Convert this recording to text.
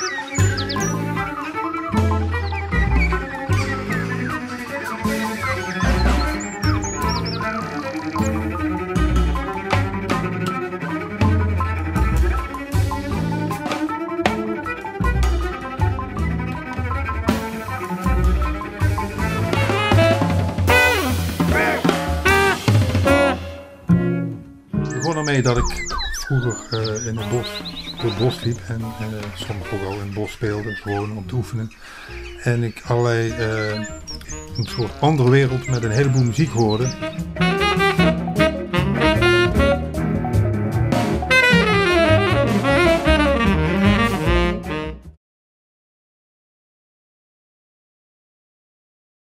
Dat ik vroeger in het bos, door het bos liep en soms ook al in het bos speelde, gewoon om te oefenen. En ik allerlei een soort andere wereld met een heleboel muziek hoorde.